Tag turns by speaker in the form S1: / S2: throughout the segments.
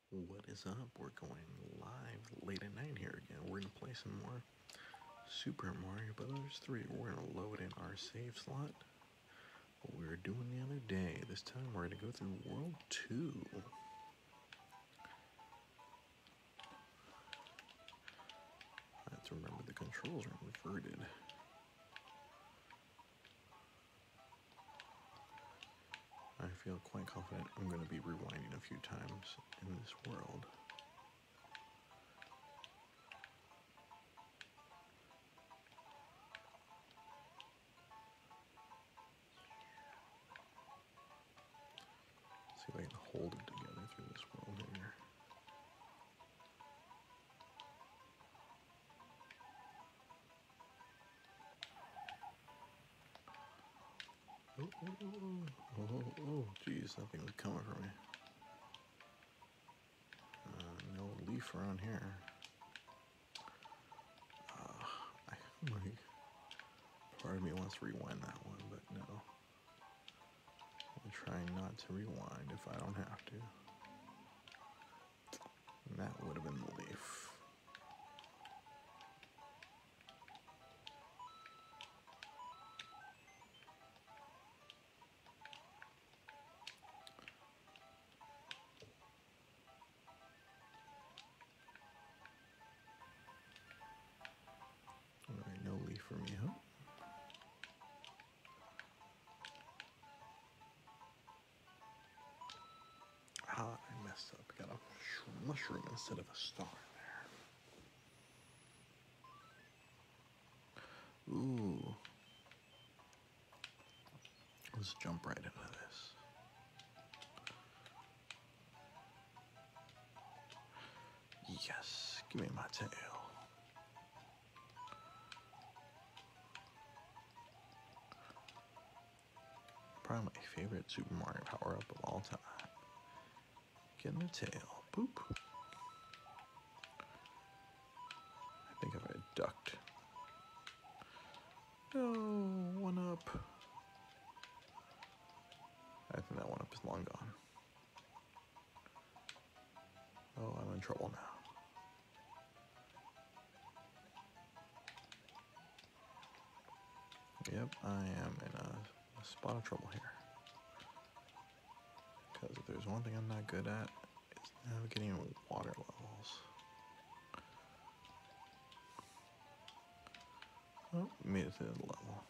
S1: What is up? We're going live late at night here again. We're gonna play some more Super Mario Brothers 3. We're gonna load in our save slot. What we were doing the other day. This time we're gonna go through World 2. I have to remember the controls are inverted. I feel quite confident I'm gonna be rewinding a few times in this world. See if I can hold it together through this world here. Oh, geez, something was coming for me. No leaf around here. Part of me wants to rewind that one, but no. I'm trying not to rewind if I don't have to. And that would have been the leaf. Alright, no leaf for me, huh? Ah, I messed up. Got a mushroom instead of a star there. Ooh. Let's jump right into this. Yes, give me my tail. Probably my favorite Super Mario power-up of all time. Getting a tail. Boop. I think if I had ducked. No, one up. I think that one up is long gone. Oh, I'm in trouble now. Yep, I am in a spot of trouble here. Because if there's one thing I'm not good at, it's navigating water levels. Oh, made it to the level.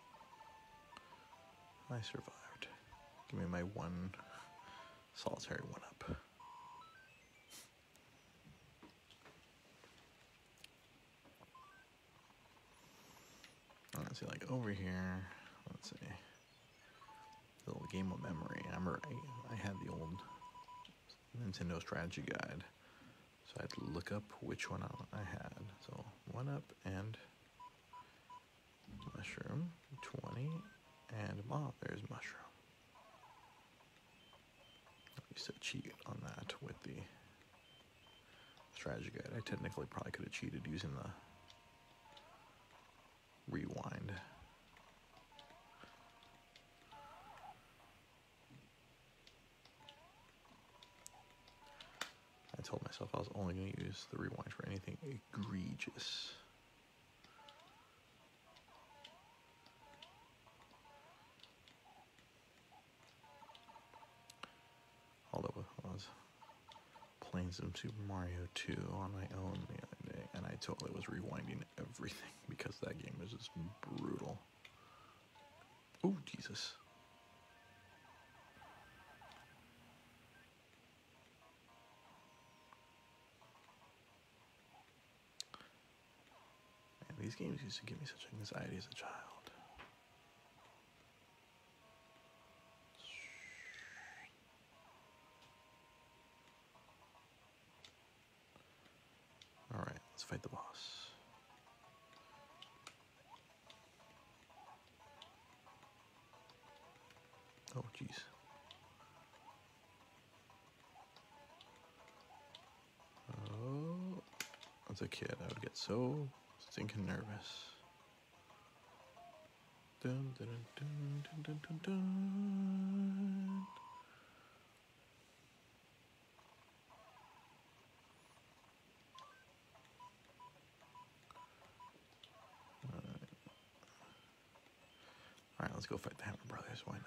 S1: I survived. Give me my one solitary one-up. Let's see, like over here, let's see. Little game of memory. I remember I had the old Nintendo strategy guide, so I had to look up which one I had. So one up and mushroom, 20, and there's mushroom. I used to cheat on that with the strategy guide. I technically probably could have cheated using the rewind. I told myself I was only going to use the rewind for anything egregious. Although I was playing some Super Mario 2 on my own the other day, and I totally was rewinding everything because that game is just brutal. Oh, Jesus. Man, these games used to give me such anxiety as a child. Alright, let's fight the boss. Oh, jeez. Oh, as a kid, I would get so stinking nervous. Dun, dun, dun, dun, dun, dun, dun. let's go fight the Hammer Brothers. Why not?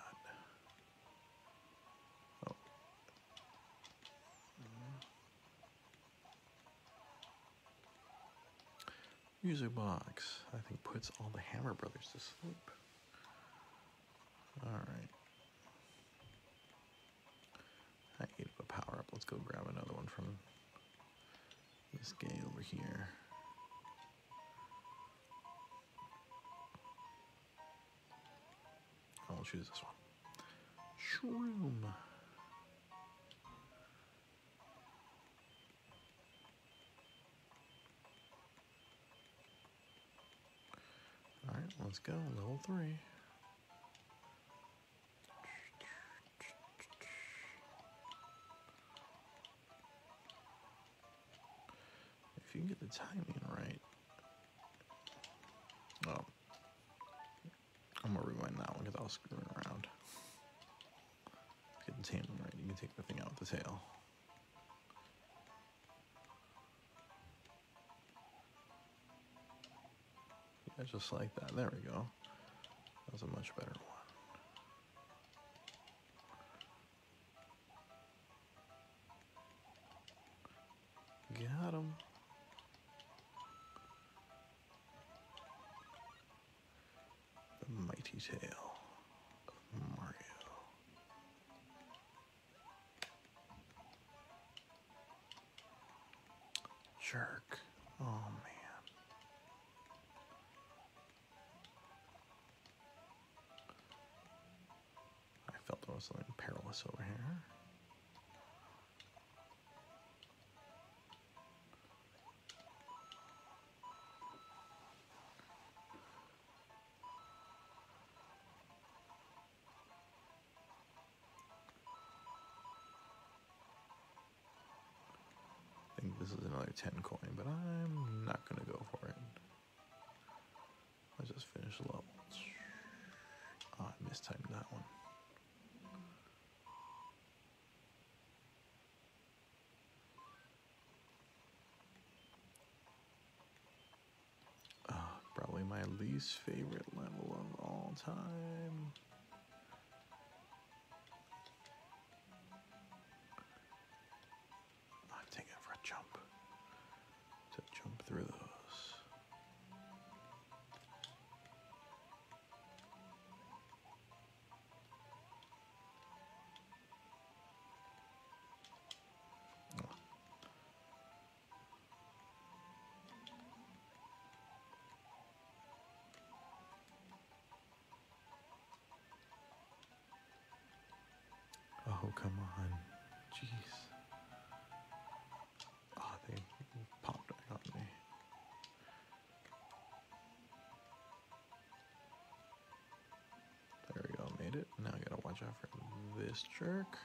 S1: Oh. Music box, I think, puts all the Hammer Brothers to sleep. Alright. I ate up a power up. Let's go grab another one from this guy over here. I'll choose this one. Shroom. Alright, let's go. Level 3. If you can get the timing right. Oh. I'm gonna rewind that one because I was screwing around. Get the timing right. You can take the thing out with the tail. Yeah, just like that. There we go. That was a much better one. Got him. The mighty tail of Mario. Jerk. Oh, man. I felt there was something perilous over here. I think this is another 10 coin, but I'm not going to go for it. Let's just finish the level. Oh, I mistimed that one. Probably my least favorite level of all time. I'm taking it for a jump. To jump through those. Oh, come on. Jeez. Oh, they popped right on me. There we go, made it. Now I gotta watch out for this jerk.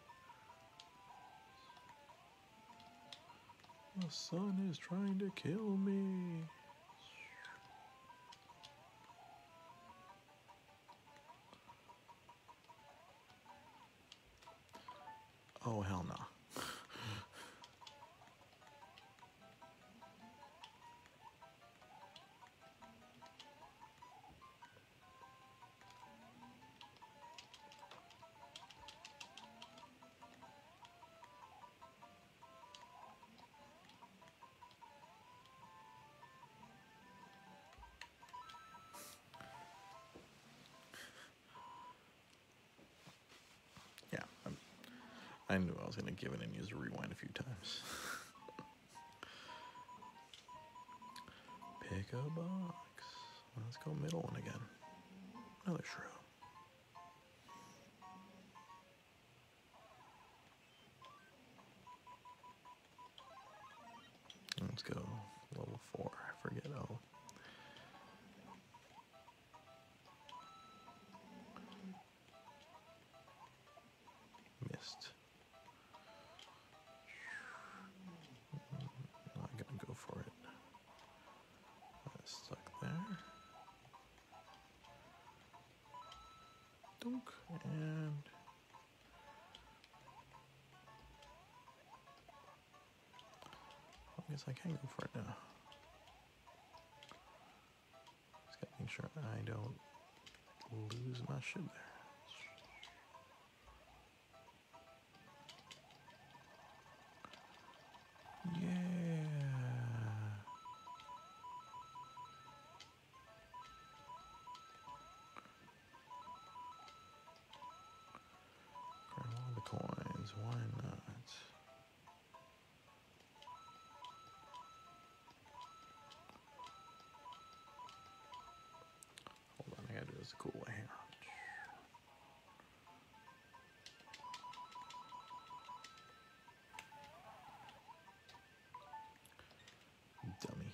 S1: The sun is trying to kill me. Oh, hell no. Yeah, I knew I was going to give it and use a rewind a few times. Pick a box. Let's go middle one again. Another shroom. Let's go level 4. I forget. Oh. Missed. Not gonna go for it. Stuck there. Dunk. And I guess I can go for it now. Just gotta make sure I don't lose my shit there. Yeah. Grab all the coins. Why not? Hold on, I gotta do this a cool way. Hang on. Dummy.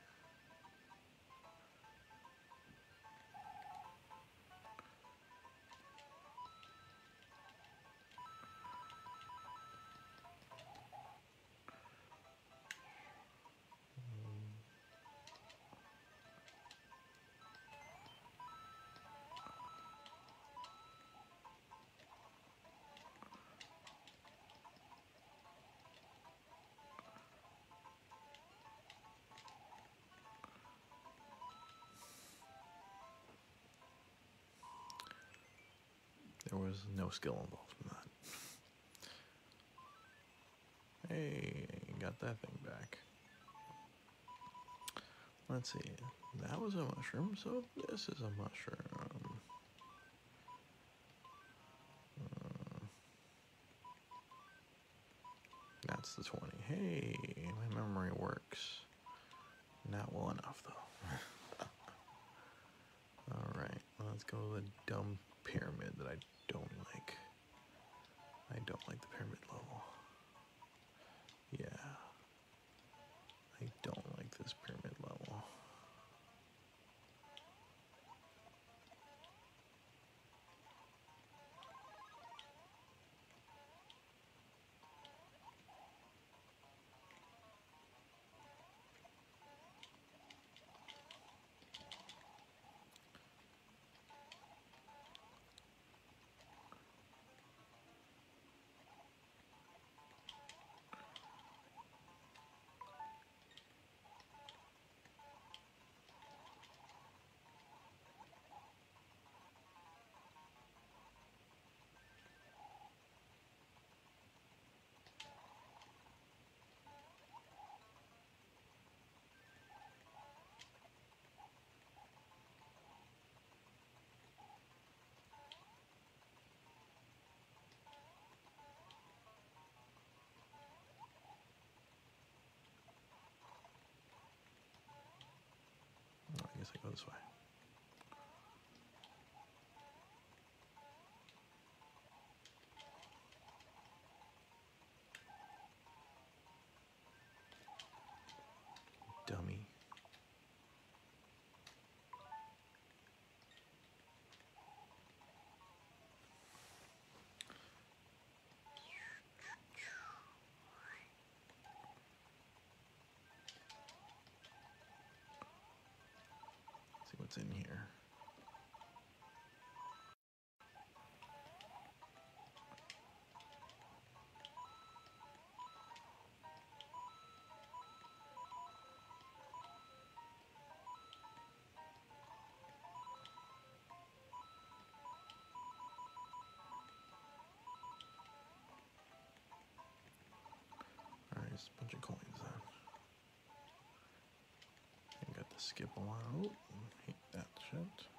S1: There was no skill involved in that. Hey, got that thing back. Let's see. That was a mushroom, so this is a mushroom. That's the 20. Hey, my memory works. Not well enough, though. Alright, let's go to the dumb pyramid that I don't like. I don't like the pyramid level. Yeah. I don't like this pyramid level. I guess I go this way. Dummy. Let's see what's in here. Alright, just a bunch of coins then. I got to skip a while. Oh, hate that shit.